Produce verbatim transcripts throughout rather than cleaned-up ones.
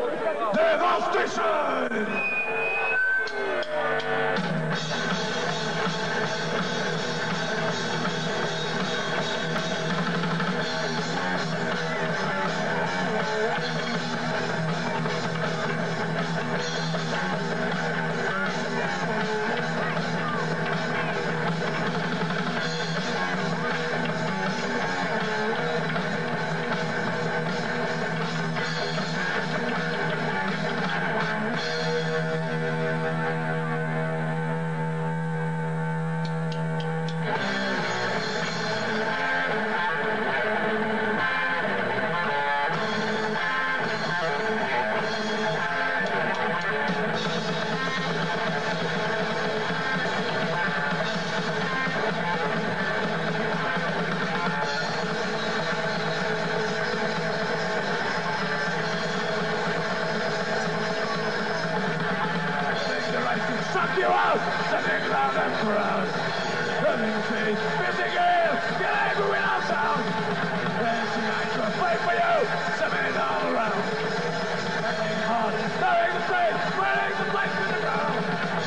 Devastation! Suck you out! Sitting loud and proud. Living face, missing you! Get angry without sound! Dancing I to fight for you! Seven all around. Working hard, knowing the pain, spreading the place to the ground.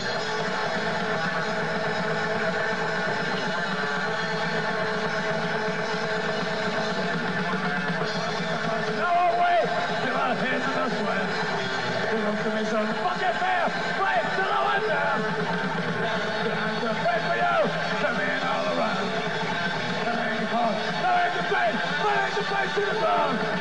No way! Till our hands in the sweat. You don't give me some fucking fair! Fight till I went down! Time to fight for you! Coming all around! Coming hard, knowing the pain, spreading the place to the ground.